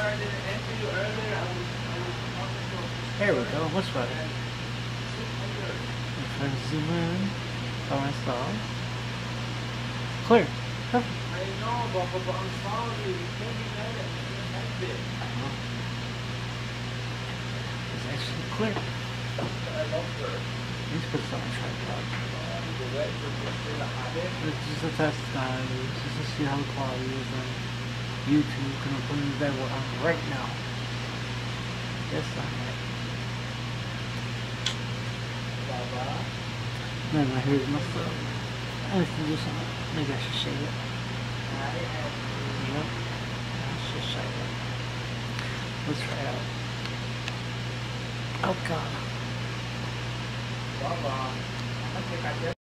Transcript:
There we go, much better. Try to zoom in by myself. Clear. Perfect. I know, but I'm sorry. You can't be mad at me. You can't help it. It's actually clear. I love her. Let's put this on a tripod. It's just a test, guys. Just to see how the quality is on YouTube. Gonna put in that one on right now. Yes, I'm right. Man, my hair is messed up. I have to do something. Maybe I should shave it. Yep. I should shave it. Let's try it out. Oh god.